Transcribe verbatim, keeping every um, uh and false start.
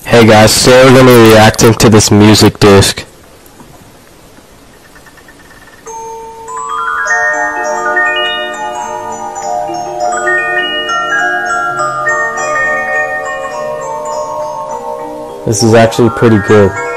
Hey guys, today we're going to be reacting to this music disc. This is actually pretty good.